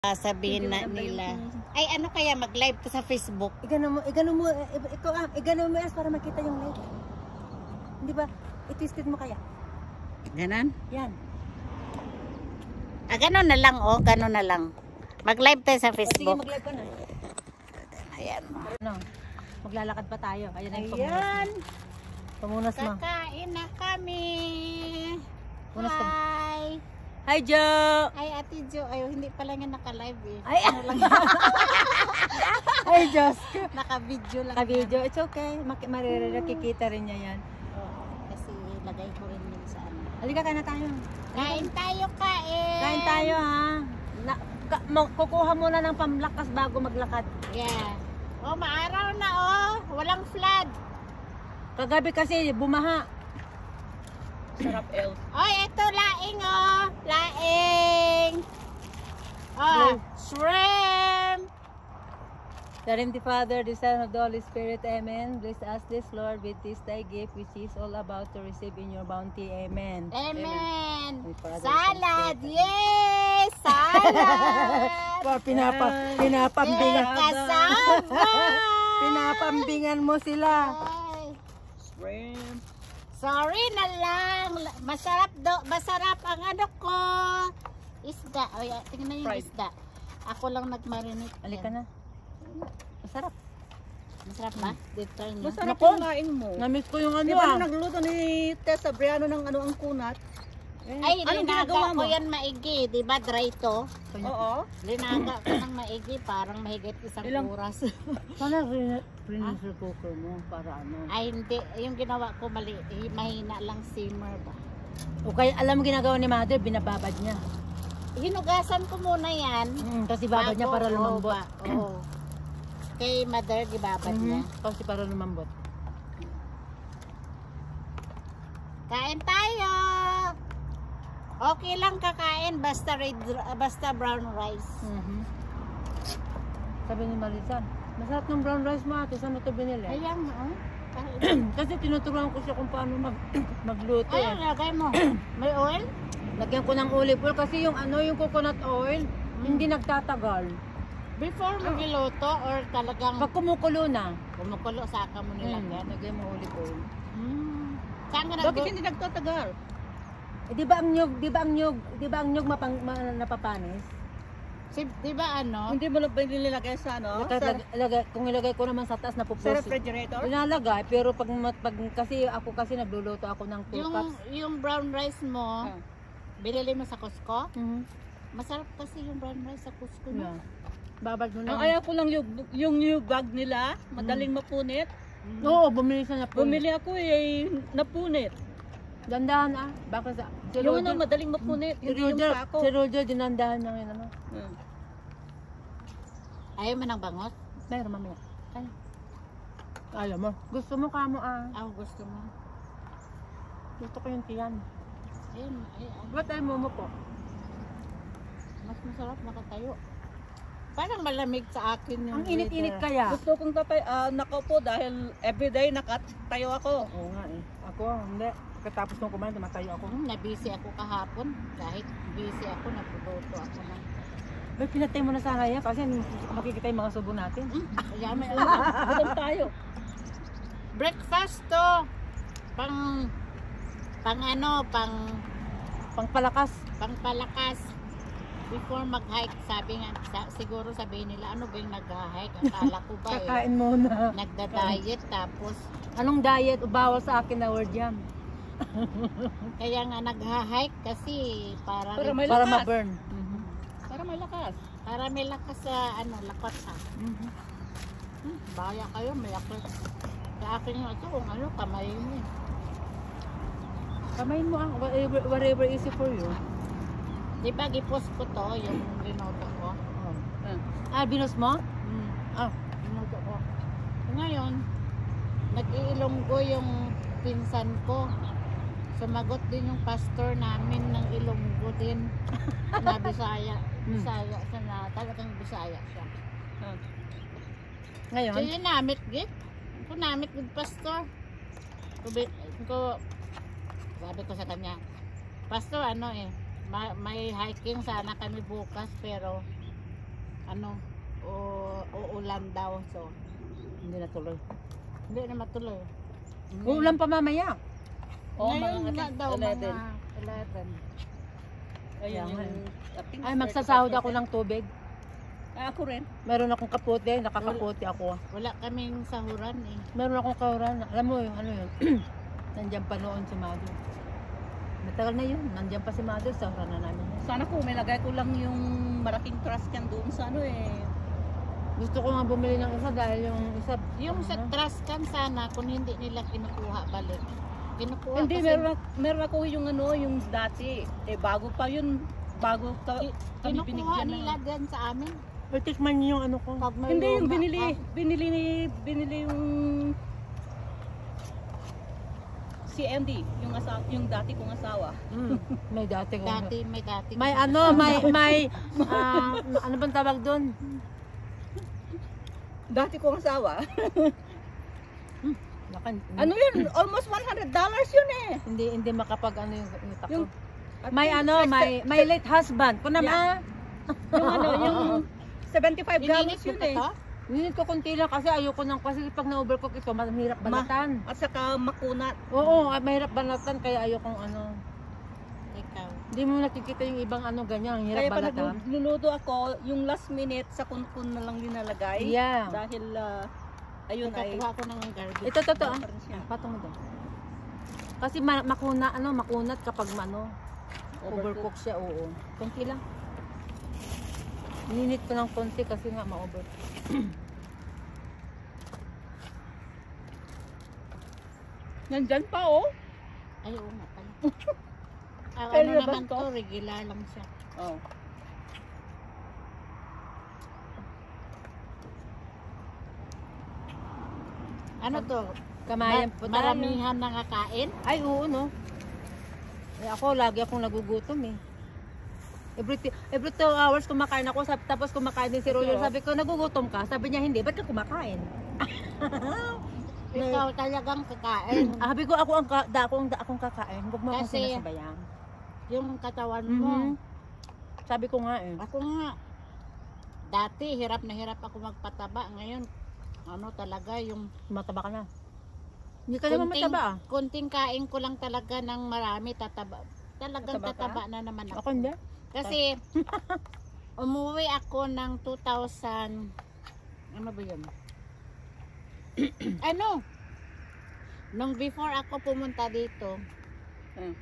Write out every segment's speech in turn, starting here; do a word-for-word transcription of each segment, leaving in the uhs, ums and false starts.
Sabihin na nila. Ay, ano kaya mag-live to sa Facebook? Igano mo, igano mo, ikaw ah, igano mo as para makita yung live. Hindi ba? I-twisted mo kaya? Ganon? Yan. Ah, ganon na lang, oh. Ganon na lang. Mag-live tayo sa Facebook. Sige, mag-live ka na. Ayan mo. Ano? Maglalakad pa tayo. Ayan ang Ayan. pamunas mo. Kakain na kami. Pamunas ka. Hi. Hi, Jo! Ay, Ate Jo. Ay, hindi pala nga naka-live eh. Ay, ano lang. Hi, Diyos. Naka-video lang. Naka-video. It's okay. Makikita rin niya yan. Oh, kasi lagay ko rin yun sa ano. Halika, kain na tayo. Kain tayo, kain. Kain tayo, ha? Na, ka, kukuha muna ng pamlakas bago maglakad. Yeah. Oh, maaraw na, oh. Walang flood. Kagabi kasi, bumaha. Sarap, El. Oy, ito, laing, oh. Laing. Oh, shrimp. The name of the Father, the Son, of the Holy Spirit. Amen. Bless us this, Lord, with this thy gift, which is all about to receive in your bounty. Amen. Amen. Amen. Salad. Yes! Salad. Pa, pinapa, pinapambingan. Kasama. Pinapambingan mo sila. Ay. Shrimp. Sorry na lang. Masarap do, masarap ang ano ko. Isda. O, tingnan yung Fried. isda. Ako lang nagmarinate. Halika na. Masarap. Masarap ba? Dito try niyo. Masarap yung kain mo. Namiss ko yung ano. Di ba ah. nung nagluto ni Tessa Briano ng ano ang kunat? Eh, Ay, anong ginagawa linaga mo? ko yan maigi. Di ba dry to? Oo. Linaga ko ng maigi. Parang mahigit isang Ilang- oras. Sana pressure cooker mo para ano. Ay, hindi. Yung ginawa ko mali. eh, Mahina lang simmer ba? O kaya alam mo ginagawa ni Mother, binababad niya. Hinugasan ko muna yan. Mm, kasi babad niya para Bago, lumambot. Oo. ba- Oo. Kay mother, gibabad niya. Mhm. Kasi para lumambot. Kain tayo! Okay lang kakain basta red, basta brown rice. Mhm. Sabi ni Marisan, masarap ng brown rice mo ate, saan mo ito binili? Ayan, oh. Kasi tinuturuan ko siya kung paano mag magluto. Ayan, Eh. lagay mo. May oil? Lagyan ko ng olive oil kasi yung ano, yung coconut oil, hindi nagtatagal. Before mo giluto or talagang Pag kumukulo na, kumukulo saka mo mm, nilagyan? lagyan mo olive oil. Mm. Saan ka Bakit nag- hindi nagtatagal? Eh, di ba ang nyug, di ba ang nyug, di ba ang nyug mapang, ma, napapanis? Si, di ba ano? Hindi mo na ba nilagay sa ano? Lagay, Sa, lag- lagay, kung ilagay ko naman sa taas na sa pupus. refrigerator? Pinalagay, pero pag, pag kasi ako kasi nagluluto ako ng two Yung, cups. yung brown rice mo, Ah. binili mo sa Costco? Mhm. Masarap kasi yung brown rice sa Costco. No? Yeah. Babad mo Ang na. ayaw ko lang yung, yung new bag nila, madaling mapunit. Oo, bumili siya na po. Bumili ako eh, napunit. Dandahan ah. Baka sa... Si Yung Roger, ano, madaling mapunit, si hindi yung Roger, sako. si Roger, dinandahan niya ngayon ano. Hmm. Ayaw mo ng bangot? Meron mamaya. Ay. Ayaw mo. Gusto mo kamo ah. Ah, gusto mo. Gusto ko yung tiyan. Ayun, ayun. Ba't tayo mo mo po? Mas masarap nakatayo. Parang malamig sa akin yung Ang init-init weather. kaya. Gusto kong tatay, ah, nakaupo dahil everyday nakatayo ako. Oo nga eh. Ako, hindi. Katapos nung kumain, tumatayo ako. Hmm, na-busy ako kahapon. Kahit busy ako, nagpudoto ako na. May pinatay mo na sana yan kasi makikita yung mga subo natin. Hmm, kaya may Gutom tayo. breakfast to. Pang, pang ano, pang, Pangpalakas. pang palakas. Before mag-hike, sabi nga, sa, siguro sabihin nila, ano ba yung nag-hike? Akala ko ba eh. Kakain muna. Nagda-diet tapos, Anong diet? Bawal sa akin na word yan. kaya nga nag-hike kasi para, Para rin- may Para lakas. ma-burn. Para may lakas. para may lakas sa ano, lakas ha. Mhm. Hmm, baya kayo, may lakas. Sa akin nga ito, kung ano, kamay mo eh. Kamain mo ang whatever, whatever easy for you. Di ba, gipost ko to, yung linoto ko. Oh. Ah. Ah, binus mo? Hmm, Ah. linoto ko. Ngayon, nag-iilonggo yung pinsan ko. Sumagot din yung pastor namin ng Ilonggo din. Na Bisaya. Bisaya siya na, talagang Bisaya siya. Ah. Ngayon? So yun namit git. Ko namit with pastor. Ko, ko sabi ko sa kanya, pastor ano eh, ma may hiking sana kami bukas pero ano, o uulan daw. So, Hindi na tuloy. hindi na matuloy. Uulan pa mamaya. Oo, Ngayon mga na ating daw eleven. mga eleven. Ayun Kaya nga yung ating Ay, magsasahod ako ng tubig. Ah, ako rin. Meron akong kapote, nakakapote ako. Wala kaming sahuran eh. Meron akong kauran. Alam mo yung ano yun? Nandiyan pa noon si Mother. Matagal na yun. Nandiyan pa si Mother. Sa na namin. Sana ko may lagay ko lang yung malaking trash can doon sa ano eh. Gusto ko nga bumili ng isa dahil yung isa... Yung sa ano, trash can sana kung hindi nila kinukuha balik. Kinukuha Hindi, kasi meron, ak- meron ako yung ano, yung dati. Eh, bago pa yun. Bago ka, ki- kami kinukuha binigyan nila na. dyan sa amin. Or tikman niyo yung ano ko. Pag may Hindi, yung luma binili, ka. binili ni, binili yung si M D, yung asawa, yung dati kong asawa. Mm, may dati ko. Dati, may dati. May kasi ano, kasama. may, may, ah, ano bang tawag doon? Dati kong asawa. Nakan, Ano yun? Almost one hundred dollars yun eh. Hindi, hindi makapag ano yung, yung tako. Yung, May ano, may, may late husband. Kung naman, yung ano, yung seventy-five Ininit gallons mo yun pa eh. to? Ninit ko konti lang kasi ayoko nang kasi pag na-overcook ito, mahirap balatan. At saka makunat. Oo, ah, mahirap balatan kaya ayokong ano. Ikaw. Hindi mo nakikita yung ibang ano ganyan, ang hirap Kaya pag balatan. nagluluto ako, yung last minute sa kunkun na lang linalagay. Yeah. Dahil, ah, ayun ay, Nagkakuha ko ng garbage. Ito to to. ah. pa rin siya. Patong mo doon. Kasi ma- makuna ano, makunat kapag ano, Overcook. overcook siya, oo. Konti lang. Ninit ko ng konti kasi nga ma-over. Nandyan pa oh. Ay, oo nga pala. Ah, Pero ano ba naman to? to, regular lang siya. Oh. Ano to? Kamayan Ma- po tayo. maramihan na nga kain? Ay, oo, no. Eh, ako, lagi akong nagugutom eh. Every, t- every two hours kumakain ako, sab- tapos kumakain din si Royal. Sabi ko, nagugutom ka? Sabi niya, hindi. Ba't ka kumakain? Ikaw talagang kakain. Ah, sabi ko, ako ang, ka- da, ako ang, da, akong kakain. Huwag mo akong Kasi- sinasabayan. Yung katawan mo. Mhm. Sabi ko nga eh. Ako nga, dati hirap na hirap ako magpataba. Ngayon, ano talaga yung Mataba ka na. Hindi ka naman kunting, mataba ah. kunting kain ko lang talaga ng marami tataba. Talagang Tataba ka? tataba na naman ako. Ako hindi. Kasi umuwi ako ng two thousand, ano ba yun? ano? Nung before ako pumunta dito, Hmm.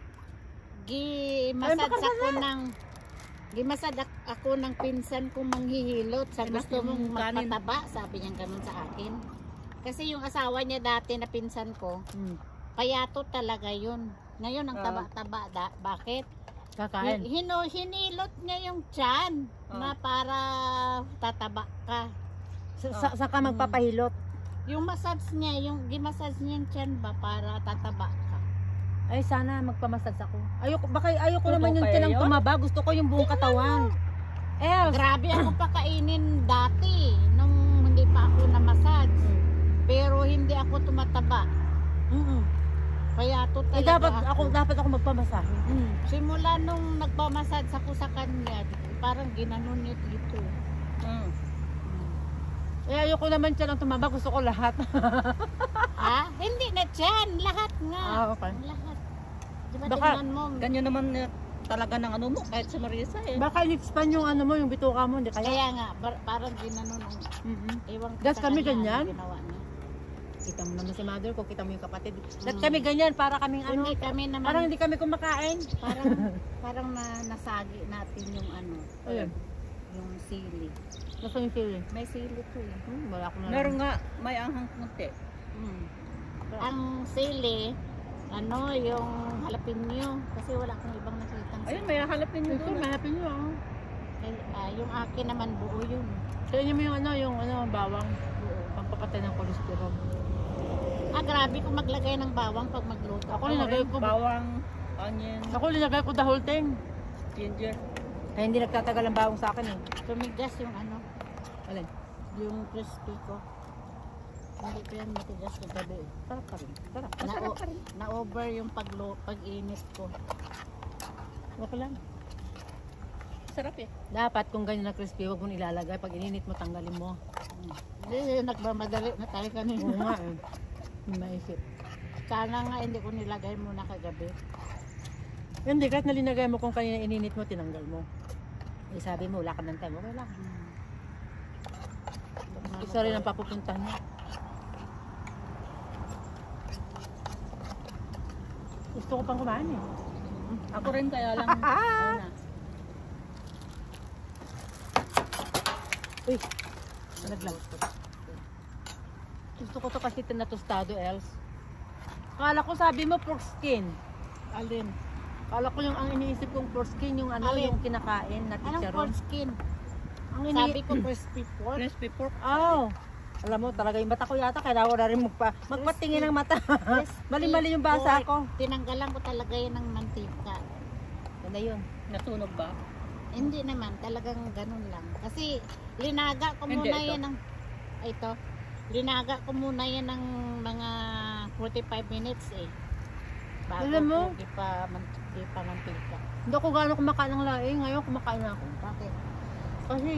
gimasad Ay, baka ako ng gimasad ak- ako ng pinsan kong manghihilot sa Ay, gusto naku, mong yung kanin. magpataba, sabi niya ganun sa akin. Kasi yung asawa niya dati na pinsan ko, Hmm. payato talaga yun. Ngayon ang Ah. taba-taba, da- bakit? Kakain. Hi- Hino, hinilot niya yung tiyan Ah. na para tataba ka. Sa, sa, sa ka magpapahilot. Yung massage niya, yung gimassage niya yung tiyan ba para tataba ka. Ay, sana magpamasage ako. Ayoko, baka ayoko Tubo naman yung kaya tinang yun? tumaba. Gusto ko yung buong katawan. Els. Grabe ako pakainin dati nung hindi pa ako na massage. Pero hindi ako tumataba. Mm-mm. Kaya to Eh, talaga dapat ako, dapat ako magpamasahe. Mm. Simula nung nagpamassage ako sa kanya, parang ginanon niya dito. Hmm. Eh, ayoko naman siya lang tumaba. Gusto ko lahat. Ha? Hindi na tiyan, lahat nga. Ah, okay. Lahat. Di ba Baka- tingnan mo? Ganyan naman eh, talaga ng ano mo, kahit sa Marisa eh. Baka in-expand yung ano mo, yung bituka mo. Hindi kaya. Kaya nga, bar- parang ginanon. Mm-mm. Ewan ko Gas sa kami kanya, ganyan? ano ginawa niya. Kita mo naman si mother ko, kita mo yung kapatid. Lahat Mm. kami ganyan, para kaming ano. Hindi kami naman, Parang hindi kami kumakain. parang, parang na, nasagi natin yung ano, Ayun. yung sili. Gusto yung sili. May sili to eh. Hmm, wala ko na. Meron nga, may anghang konti. Mm. Ang sili, ano, yung jalapeno. Kasi wala akong ibang nakitang Ayun, may halapin nyo Ito, doon. hanapin nyo ah. Kay- ah, yung akin naman buo yun. Sa inyo mo yung ano, yung ano, bawang. Buo. Pampapatay ng kolesterol. Ah, grabe kung maglagay ng bawang pag magluto. Ako nilagay ko, Bawang, onion, ako nilagay ko the whole thing. ginger. Ay, hindi nagtatagal ang bawang sa akin eh. Tumigas yung ano, Alin? yung crispy ko. Hindi ko yan matigas ko gabi. eh. Sarap pa rin. Sarap. Na, Masarap pa rin. na-over yung paglo, pag-init ko. Okay lang. masarap eh. Dapat kung ganyan na crispy, huwag mo ilalagay. Pag ininit mo, tanggalin mo. Hindi, nagmamadali na tayo kanina. Oo nga eh. Hindi maisip. Sana nga hindi ko nilagay muna kagabi. Hindi, kahit nalinagay mo kung kanina ininit mo, tinanggal mo. Eh, sabi mo, wala ka ng time. Okay lang. Isa rin ang papupuntahan niya. Gusto ko pang kumain eh. Ako rin kaya lang. Ayun na. Uy, nalaglag. Gusto ko to kasi tinatostado, else. Kala ko sabi mo pork skin. Alin? Kala ko yung ang iniisip kong pork skin, yung ano, Alin? yung kinakain na Anong chicharon. pork skin? Ang ini Sabi ko crispy pork. Crispy pork. Oh, alam mo talaga yung mata ko yata, kailangan ko na rin magpa, magpatingin ng mata. Mali-mali yung basa pork. ko. Tinanggalan ko talaga yan ng mantika. Ano yun? Natunog ba? Hindi naman, talagang ganun lang. Kasi linaga ko Hindi, muna ito. yan ng, ay, ito, linaga ko muna yan ng mga forty-five minutes eh. Bago Alam mo? ko ipa, ipa mantika. Hindi ako gano'n kumakain ng laing, ngayon kumakain na ako. Bakit? Kasi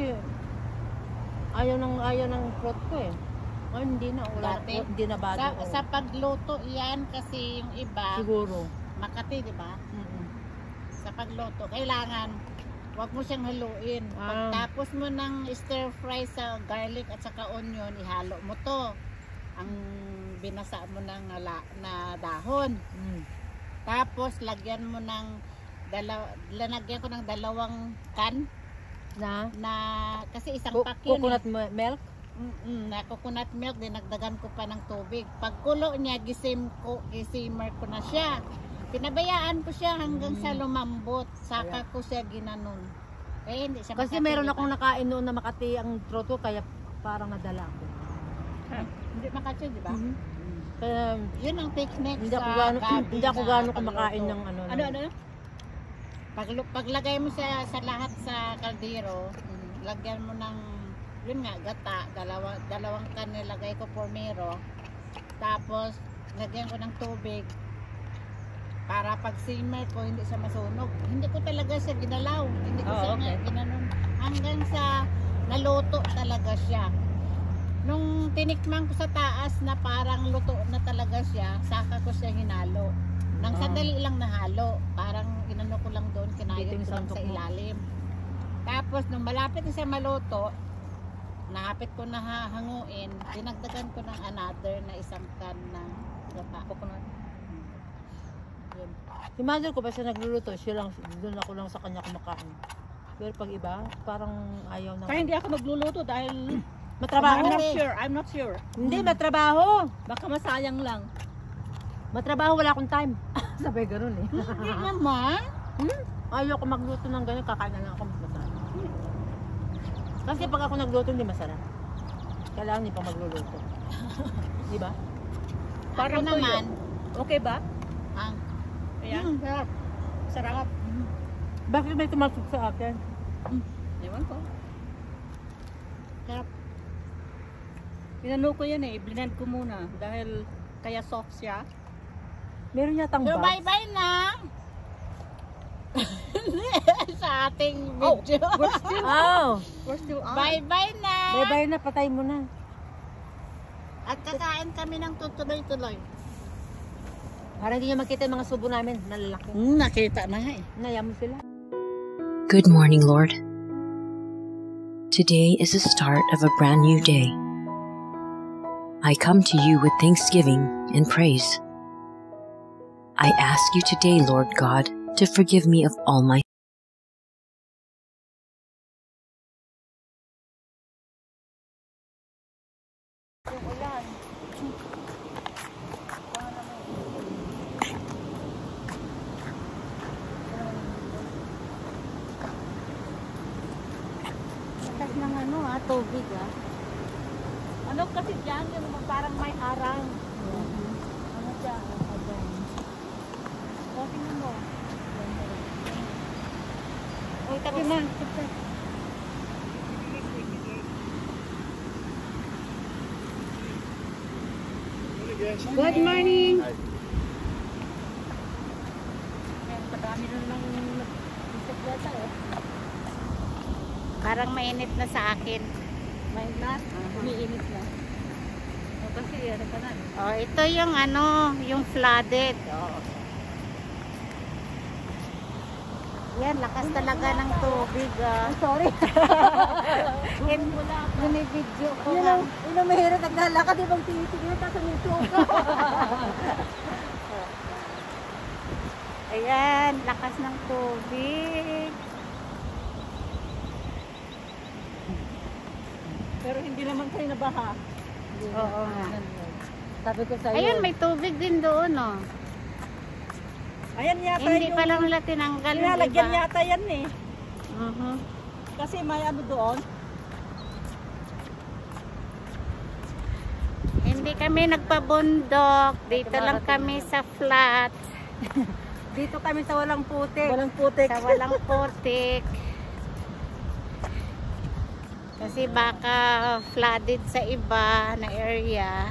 ayaw ng ayaw ng fruit ko eh. Ngayon hindi na, wala Dati? na, hindi na bago. Sa, oh. sa pagluto yan kasi yung iba, Siguro. Makati, di ba? Mm-mm. Sa pagluto, kailangan wag mo siyang haluin. Ah. Pagtapos mo ng stir fry sa garlic at saka onion, ihalo mo to. Ang binasa mo ng ala, na dahon. Mm. Tapos lagyan mo ng dalaw, lanagyan ko ng dalawang can Na? na kasi isang Co- pack yun. coconut eh. mi- milk? Mm-mm, na coconut milk, dinagdagan ko pa ng tubig. Pagkulo niya, gisim ko, gisimmer ko na siya. Pinabayaan ko siya hanggang sa lumambot. Saka ko siya ginanon. Eh, hindi siya Kasi Makati, meron di ba? akong nakain noon na Makati ang throat ko, kaya parang nadala ako. Hindi Makati, di ba? Mhm. Kaya Yun ang technique hindi sa ako gaano gabi hindi ako na gaano pagluto. kumakain ng ano. Ano, ano? Pag, paglagay mo sa, sa lahat sa kaldero, mm, lagyan mo ng, yun nga, gata, dalawa, dalawang kan nilagay ko formero. Tapos, lagyan ko ng tubig para pag simmer ko, hindi siya masunog. Hindi ko talaga siya ginalaw. Hindi ko Oh, siya okay. nga ginanon. Hanggang sa naluto talaga siya. Nung tinikman ko sa taas na parang luto na talaga siya, saka ko siya hinalo. Nang Ah. sandali lang nahalo, parang inano ko lang doon, kinayod Biting ko lang santok sa mo. ilalim. Tapos nung malapit na siya maluto, nahapit ko na ha- hanguin, dinagdagan ko ng another na isang can ng gata. Coconut. Yun. Si mother ko pa siya nagluluto, siya lang, doon ako lang sa kanya kumakain. Pero pag iba, parang ayaw na. Kaya hindi ako magluluto dahil Matrabaho. I'm not sure. I'm not sure. Hindi, matrabaho. Baka masayang lang. Matrabaho, wala akong time. Sabi ganun eh. Hindi naman. Hmm? Ayaw ko magluto ng ganyan, kakain na lang ako masarap. Kasi pag ako nagluto, hindi masarap. Kailangan hindi pa magluluto. Di ba? Para Parang naman, Okay ba? ang Ayan. mm, sarap. Sarap. Bakit may tumasok sa akin? Ewan ko. Sarap. Pinano ko yan eh. Blend ko muna. Dahil kaya soft siya. Meron yatang So box. bye-bye na. Sa ating Oh, video. we're still, Oh, we're still on. Bye-bye na. bye-bye na, patay mo na. At kakain kami ng tutuloy-tuloy. Para hindi nyo makita yung mga subo namin, nalalaki. Hmm, nakita na nga eh. Naya mo sila. Good morning, Lord. Today is the start of a brand new day. I come to you with thanksgiving and praise. I ask you today, Lord God, to forgive me of all my Taas ng ano ah, tubig ah. Ano kasi dyan? Yung parang may harang. Ano siya? Ayan. O, tingnan mo. Uy, tabi ma. Good morning. Ayan, padami na lang bisikleta eh. Parang mainit na sa akin. May nat, umiinit na. O, kasi ano ka na. Oh, ito yung ano, yung flooded. Oh. Yan, lakas talaga ng tubig. Ah. Sorry. Binibidyo ko. Yun nga. ang, yun ang mahirap. Naglalakad, ibang tinitigil ka sa minto ka. Ayan, lakas ng tubig. Pero hindi naman kayo nabaha. Oo nga. Sabi ko sa'yo. Ayun, may tubig din doon, oh. Ayan yata Hindi yung... pa lang nila tinanggal yung Nilalagyan iba. yata yan eh. Mhm. Kasi may ano doon. Hindi kami nagpabundok. Dito lang kami sa flat. Dito kami sa walang putik. Walang putik. Sa walang putik. Kasi baka flooded sa iba na area.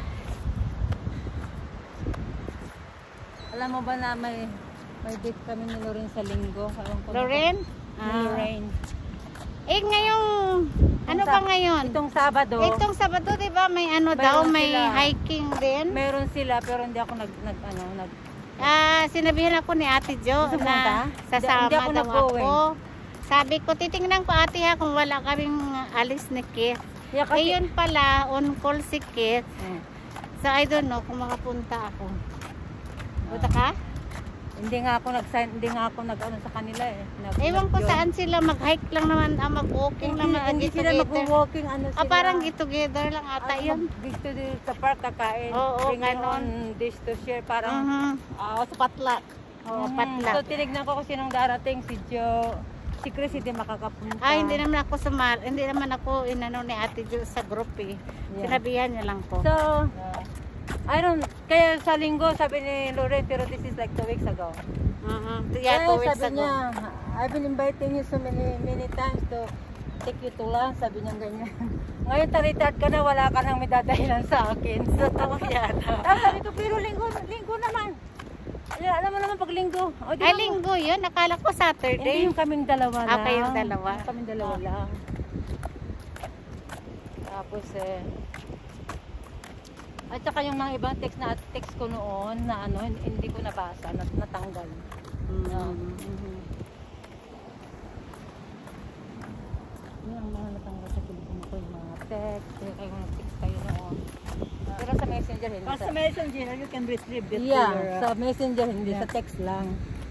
Alam mo ba na may may date kami ni Lorraine sa linggo? Alam ko na- Lorraine? Ni Ah. Lorraine. Eh ngayong, ano Itong ba Sab- ngayon? Itong Sabado. Itong Sabado, di ba? May ano Mayroon daw, may sila. hiking din. Meron sila pero hindi ako nag, nag ano, nag Ah, sinabihan ako ni Ate Jo Gusto mo na punta? sasama Hindi- hindi ako daw nag-go eh. ako. Sabi ko, titingnan ko ate ha kung wala kaming alis ni Keith. Yeah, Eh yun pala, on call si Keith. Hmm. So I don't know kung makapunta ako. Punta ka? Hindi nga ako nag-sign, hindi nga ako nag-ano sa kanila eh. Nag, Ewan ko nag-join. saan sila mag-hike lang naman, ah, mag-walking Hindi, naman, hindi get sila together. mag-walking, ano sila. Ah, parang get together lang ata Ano, yun. Dito dito sa park kakain. Oo, Bring your ganon. own dish to share. Parang, Mhm. Ah, sa patlak. Oo, Mhm. patla. So tinignan ko kung sinong darating. Si Jo, si Chris hindi makakapunta. Ah, hindi naman ako sumar, hindi naman ako inano ni Ate Jo sa group eh. Yeah. Sinabihan niya lang ko. So, I don't, kaya sa linggo sabi ni Lorraine, pero this is like two weeks ago. Mhm. Eh, Yeah, two weeks sabi ago. niya, I've been inviting you so many many times to take you to lunch, sabi niya ganyan. Ngayon taritad ka na, wala ka nang may dadahilan sa akin. So, tawa yan. Tapos sabi ko, pero linggo, linggo naman. Alam, alam mo naman pag linggo. O, di Ay, ba- linggo yun. Nakala ko Hindi Saturday. yung kaming dalawa lang. Ah, kayong dalawa. Yung kaming dalawa lang. Tapos eh, at saka yung mga ibang text na text ko noon na ano, hindi ko nabasa, nat natanggal. Mhm. Mhm. Yung mga natanggal sa telepono ko, yung mga text, kaya kayo nag-text kayo noon. Pero sa messenger, hindi Kasi sa messenger, you can retrieve this to yeah, your, uh, sa messenger, hindi yeah. sa text lang.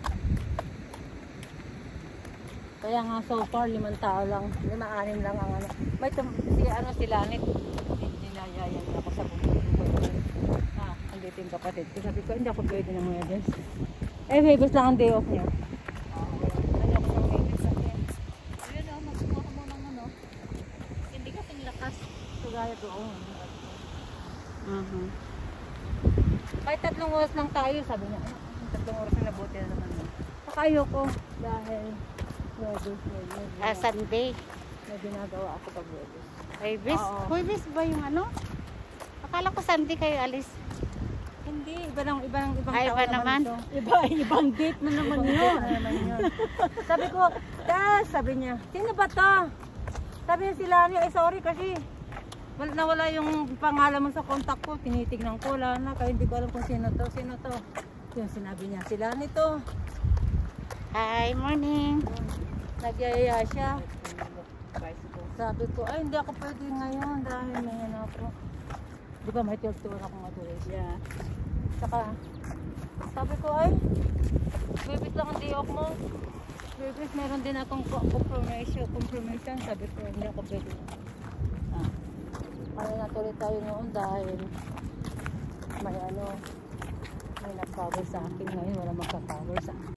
Kaya nga so far, limang tao lang, lima-anim lang ang ano. May tum si ano si Lanit, dinayayan niya ako sa bumibig. Ah, andito yung kapatid ko. Sabi ko, hindi ako pwede ng Webes. Eh, Webes lang ang day off niya. Ano ako ng Webes sa akin. Ayun o, magkuha ka muna ng ano. Hindi kasing lakas. Kagaya doon. Mhm. Kahit tatlong oras lang tayo, sabi niya. "Ano, tatlong oras na nabuti na naman yun." Saka ayoko dahil Webes, Webes. Ah, Sunday. May ginagawa ako pag Webes. Huwebes? Oo. Huwebes ba yung ano? Akala ko Sunday kayo alis. Hindi, iba lang, ibang ibang Ay, tao iba naman. ito. Iba, ibang date mo naman Ibang yun. tao naman yun. Sabi ko, "Das," sabi niya, "sino ba to?" Sabi niya sila niya, "eh sorry kasi wala, nawala yung pangalan mo sa contact ko, tinitignan ko, wala na, kaya hindi ko alam kung sino to, sino to." Yung sinabi niya, "Sila nito." Hi, morning. Nagyayaya siya. Sabi ko, "Ay, hindi ako pwede ngayon dahil may ano ako." Di ba may twelve to one ako matulis? Yeah. Saka, sabi ko, "Ay, bibis lang ang day off mo. Bibis, meron din akong co- confirmation, confirmation." Sabi ko, "Hindi ako pwede." Ah, kaya natuloy tayo noon dahil may ano, may nag-cover sa akin ngayon, wala magka-cover sa akin.